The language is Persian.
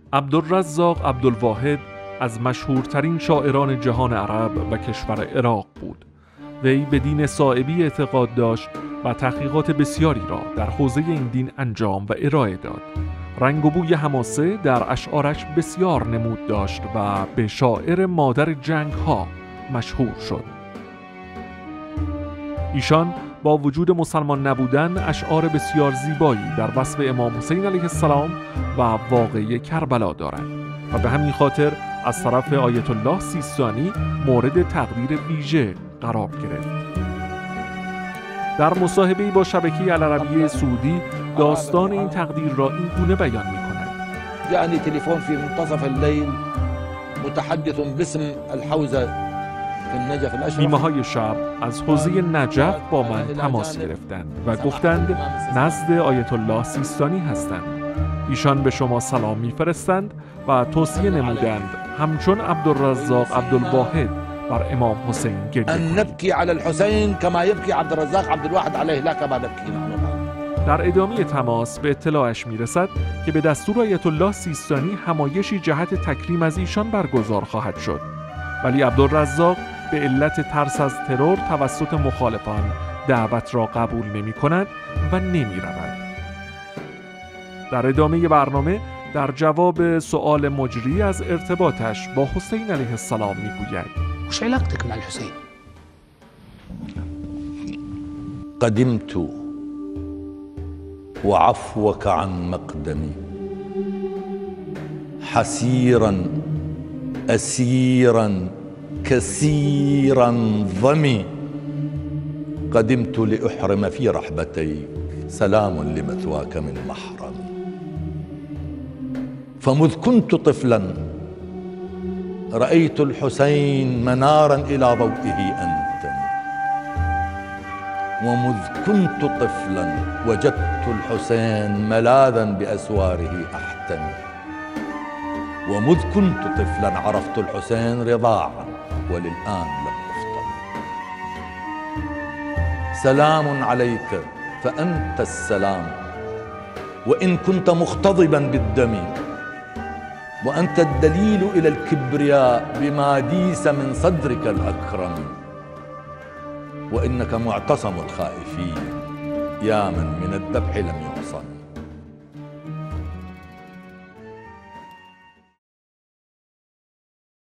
عبدالرزاق عبدالواحد از مشهورترین شاعران جهان عرب و کشور عراق بود. وی به دین صائبی اعتقاد داشت و تحقیقات بسیاری را در حوزه این دین انجام و ارائه داد. رنگ و بوی حماسه در اشعارش بسیار نمود داشت و به شاعر مادر جنگ ها مشهور شد. ایشان با وجود مسلمان نبودن اشعار بسیار زیبایی در وصف امام حسین علیه السلام و واقعه کربلا دارند و به همین خاطر از طرف آیت الله سیستانی مورد تقدیر ویژه قرار گرفت. در مصاحبه‌ای با شبکه العربیه سعودی داستان این تقدیر را این گونه بیان می‌کند: جاءني تليفون في منتصف الليل متحدث باسم الحوزة في النجف الأشرف. نیمه‌های شب از حوزه نجف با من تماس گرفتند و گفتند نزد آیت الله سیستانی هستند. ایشان به شما سلام می‌فرستند و توصیه نمودند همچون عبدالرزاق عبدالواحد بر امام حسین گریه ان نبكي على الحسين كما يبكي عبد الرزاق عبد الواحد عليه لا كما نبكي نحن. در ادامه تماس به اطلاعش میرسد که به دستور آیت الله سیستانی همایشی جهت تکریم از ایشان برگزار خواهد شد، ولی عبدالرزاق به علت ترس از ترور توسط مخالفان دعوت را قبول نمی کند و نمی رود. در ادامه برنامه در جواب سؤال مجری از ارتباطش با حسین علیه السلام میگوید: وش علاقتك مع الحسين؟ قدمت وعفوك عن مقدمي حسيرا أسيرا كثيرا ضمي قدمت لأحرم في رحبتيك سلام لمثواك من محرمي فمذ كنت طفلا رأيت الحسين منارا إلى ضوئه أنتمي ومذ كنت طفلا وجدت الحسين ملاذا بأسواره أحتمي ومذ كنت طفلا عرفت الحسين رضاعا وللآن لم أفطم سلام عليك فأنت السلام وإن كنت مختضبا بالدم وأنت الدليل إلى الكبرياء بما ديس من صدرك الأكرم وإنك معتصم الخائفين يا من من الذبح لم يعصى